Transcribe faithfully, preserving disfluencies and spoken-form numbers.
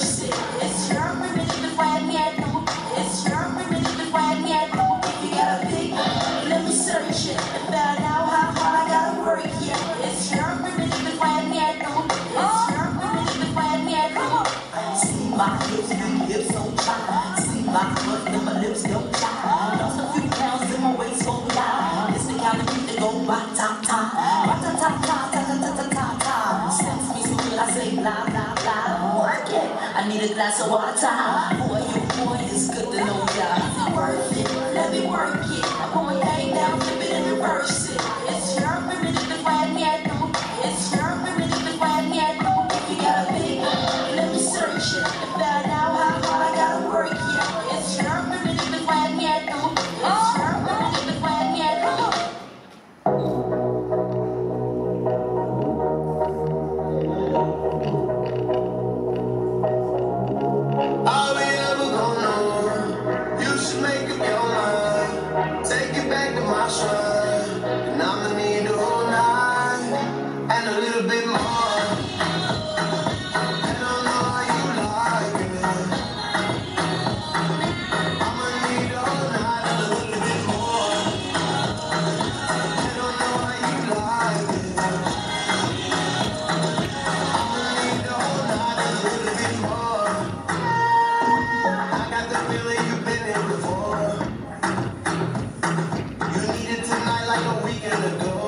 reverse it. It's your primitive way, miedo. It's your primitive way, miedo. If you got a big, let me search it. And find out how hard I gotta work, yeah. It's your primitive way, miedo. It's your primitive way, miedo. See my hips, my hips so tight. See my butt and my lips don't tie. Lost a few pounds in my waist, so loud. It's the kind of beat that go ba ta ta, ba ta ta ta ta ta ta ta ta ta. Sex me so good, I say blah blah blah. Work it. I need a glass of water. Boy, you boy, it's good to know ya. Is it worth it? Let me work it. I put my thing down, flip it and reverse it. It's your primitive way, miedo. It's your primitive way, miedo. If you got a big, let me search it. And find out how hard I gotta work it. It's your primitive way, miedo. It's your primitive way, miedo. Are we ever gonna know? You should make up your mind. Take it back to my shrine. And I'ma need the whole night. And a little bit more. And I know how you like it. I'ma need the whole night and a little bit more. And I know how you like it. I'ma need the whole night and a little bit more. I got the feeling you've been here before. You need it tonight like a weekend ago.